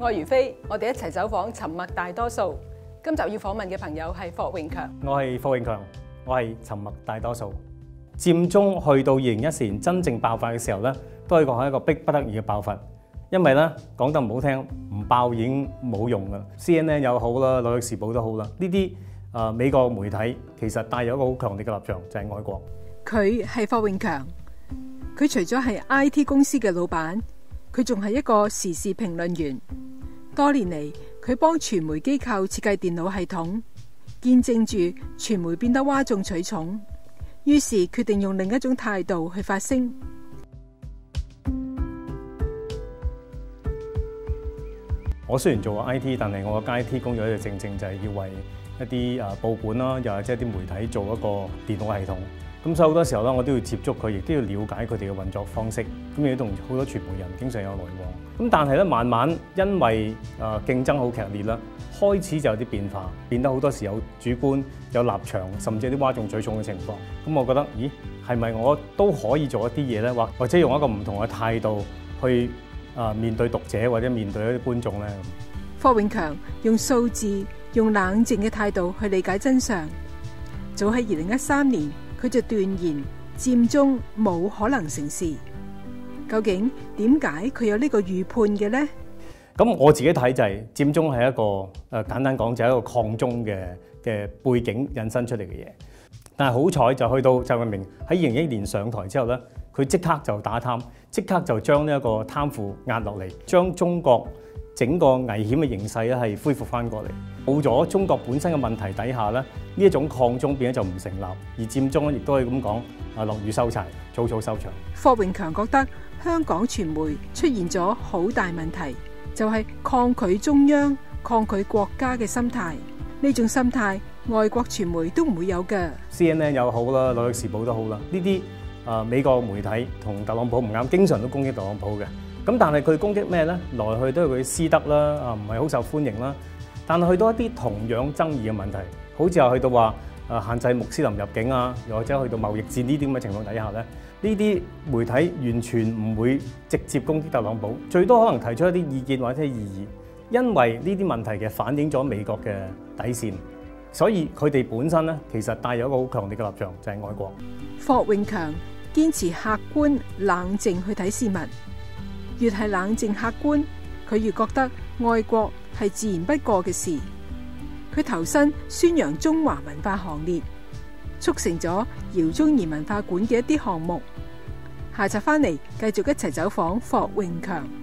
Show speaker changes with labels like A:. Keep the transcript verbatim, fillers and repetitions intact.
A: 我係如飛，我哋一齊走訪沉默大多數。今集要訪問嘅朋友係霍永強。
B: 我係霍永強，我係沉默大多數。佔中去到二零一四年真正爆發嘅時候咧，都可以講係一個逼不得已嘅爆發。因為咧講得唔好聽，唔爆已經冇用噶。C N N 又好啦，紐約時報都好啦，呢啲誒美國媒體其實帶有一個好強烈嘅立場，就係愛國。
A: 佢係霍永強，佢除咗係 I T 公司嘅老闆，佢仲係一個時事評論員。多年嚟，佢幫傳媒機構設計電腦系統，見證住傳媒變得嘩眾取寵，於是決定用另一種態度去發聲。
B: 我雖然做過 I T， 但係我嘅 I T 工作咧正正就係要為一啲誒報館啦，又或者一啲媒體做一個電腦系統。咁所以好多時候咧，我都要接觸佢，亦都要了解佢哋嘅運作方式。咁亦都同好多傳媒人經常有來往。咁但係咧，慢慢因為誒競爭好劇烈啦，開始就有啲變化，變得好多時有主觀、有立場，甚至有啲嘩眾取寵嘅情況。咁我覺得，咦，係咪我都可以做一啲嘢咧？或或者用一個唔同嘅態度去誒面對讀者或者面對一啲觀眾咧？
A: 霍永強用數字、用冷靜嘅態度去理解真相。早喺二零一三年，佢就斷言佔中冇可能成事。究竟點解佢有呢個預判嘅呢？
B: 咁我自己睇就係佔中係一個誒簡單講就係一個抗中嘅嘅背景引申出嚟嘅嘢。但係好彩就去到習近平喺二零一一年上台之後咧，佢即刻就打貪，即刻就將呢一個貪腐壓落嚟，將中國整個危險嘅形勢咧係恢復翻過嚟。冇咗中國本身嘅問題底下咧，呢一種抗中變咗就唔成立，而佔中咧亦都可以咁講啊，落雨收柴，草草收場。
A: 霍永強覺得香港傳媒出現咗好大問題，就係抗拒中央、抗拒國家嘅心態。呢種心態，外國傳媒都唔會有嘅。
B: C N N 又好啦，紐約時報都好啦，呢啲啊美國媒體同特朗普唔啱，經常都攻擊特朗普嘅。咁但係佢攻擊咩咧？來去都係佢私德啦，啊唔係好受歡迎啦。但係去到一啲同樣爭議嘅問題，好似又去到話啊限制穆斯林入境啊，又或者去到貿易戰呢啲咁嘅情況底下咧，呢啲媒體完全唔會直接攻擊特朗普，最多可能提出一啲意見或者異議，因為呢啲問題嘅反映咗美國嘅底線，所以佢哋本身咧其實帶有一個好強烈嘅立場，就係愛國。
A: 霍永強堅持客觀冷靜去睇事物，越係冷靜客觀，佢越覺得愛國係自然不過嘅事。佢投身宣揚中華文化行列，促成咗饒宗頤文化館嘅一啲項目。下集翻嚟繼續一齊走訪霍永強。